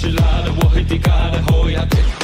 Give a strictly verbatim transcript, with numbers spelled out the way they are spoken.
是辣的，我会抵抗的后压。